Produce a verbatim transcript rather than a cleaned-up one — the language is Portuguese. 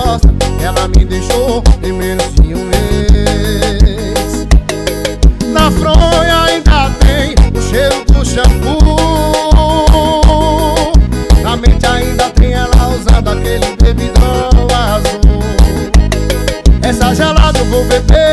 gosta. Ela me deixou em menos de um mês. Na fronha ainda tem o cheiro do shampoo. Na mente ainda tem ela usando aquele bebidão azul. Essa gelada eu vou beber